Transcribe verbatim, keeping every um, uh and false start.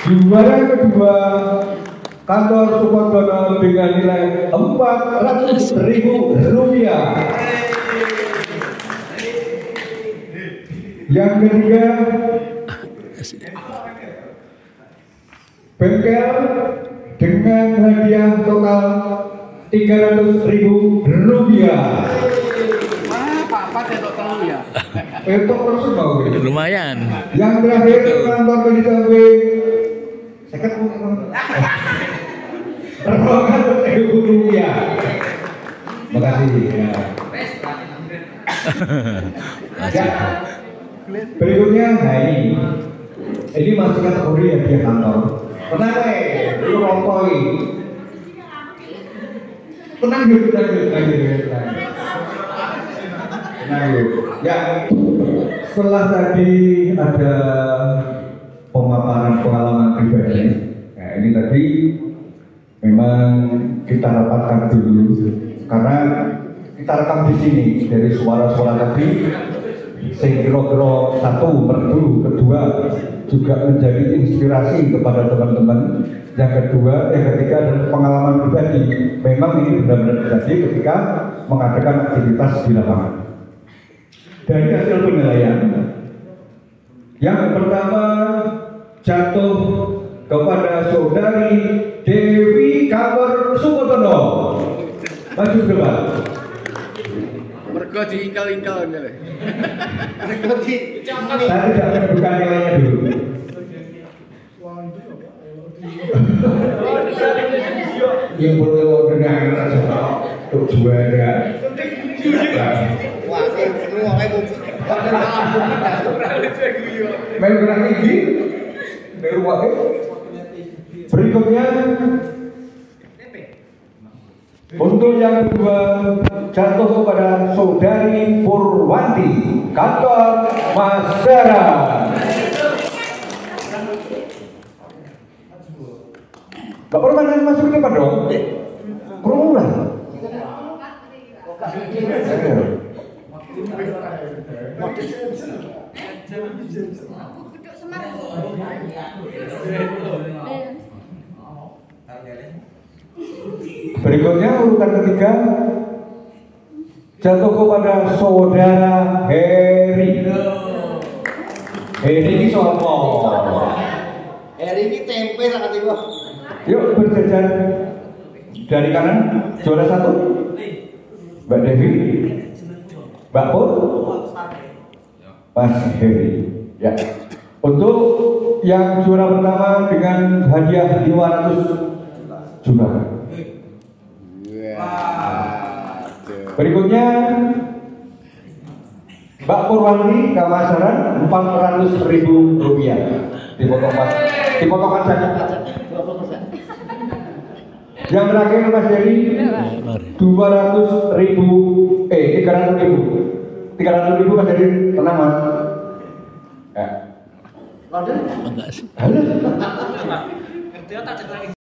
Juara kedua kantor Sukodono dengan nilai empat ratus ribu rupiah. Yang ketiga bengkel dengan hadiah total tiga ratus ribu rupiah. Ya. Itu persen mau lumayan. Yang terakhir kantor P seket rombongan ribu rupiah. Makasih. Ya. Ya. Berikutnya, nah ini, ini masih kategori hadiah kantor. Tenang deh, lu rontoi. Tenang dulu, tenang dulu, tenang dulu. Nah, ya, setelah tadi ada pemaparan pengalaman pribadi, nah ini tadi memang kita rapatkan dulu karena kita rekam di sini dari suara-suara tadi, kira-kira satu merdu, kedua juga menjadi inspirasi kepada teman-teman. Yang kedua, yang ketiga adalah pengalaman pribadi. Memang ini benar-benar terjadi ketika mengadakan aktivitas di lapangan. Dari hasil penilaian, yang pertama jatuh kepada saudari Dewi Kabar Sukodono. Maju ke depan. Mergo diingkel-ingkel ngene. Mergo di saya tidak menyebutkan nilainya dulu. Yang perlu dengan untuk juara. Wah, sing ngrungokke main berang tinggi, berikutnya untuk yang kedua jatuh kepada saudari Purwanti, kantor Masara. Gak perlu mana masuk ke depan dong, kerumunan. Berikutnya urutan ketiga jatuh kepada saudara Heri. Heri ini sopo? Heri ini tempe sangat ibu. Yuk berjajar dari kanan juara satu Mbak Devi, Mbak Pur, Mas Heri. Ya. Untuk yang juara pertama dengan hadiah lima ratus juta. Berikutnya Mbak Purwanti Kamasaran empat ratus ribu rupiah. Dipotong pas, dipotong saja. Yang terakhir Mas Heri dua ratus ribu, eh tiga ratus ribu, tiga ratus ribu Mas Heri, tenang Mas. Ya. Halo.